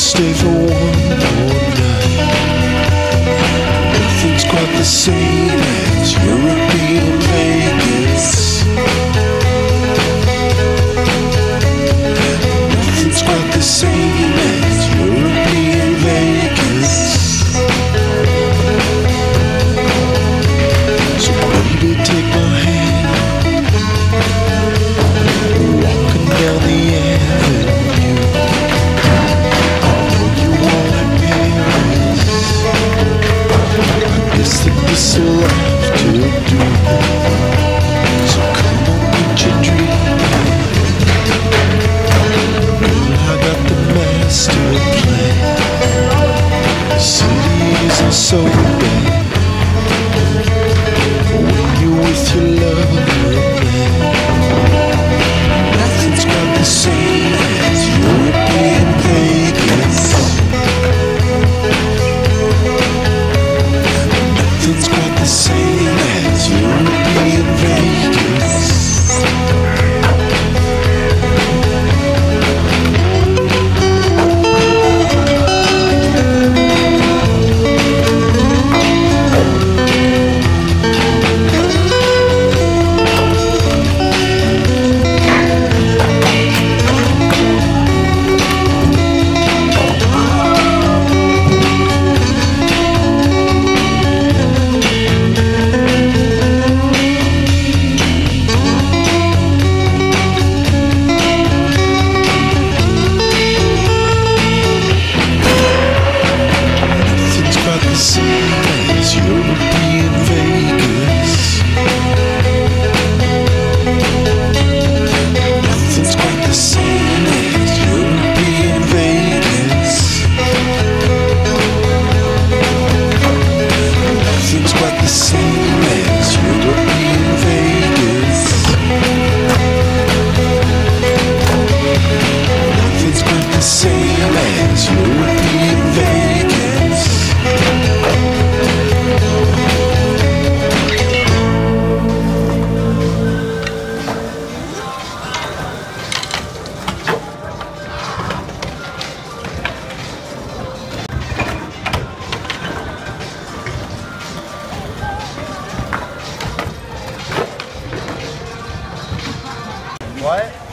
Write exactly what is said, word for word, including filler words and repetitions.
stay for one more night. Nothing's quite the same as European Vegas. Nothing's quite the same as European Vegas. So baby, take my hand, walking down the avenue. I know you want Paris. I guess that this will have to do. So come on, get your dream. Girl, I got the master plan. The city isn't so bad when you're with your lover, man. Nothing's quite the same as European Vegas. Nothing's quite the same as European Vegas. What?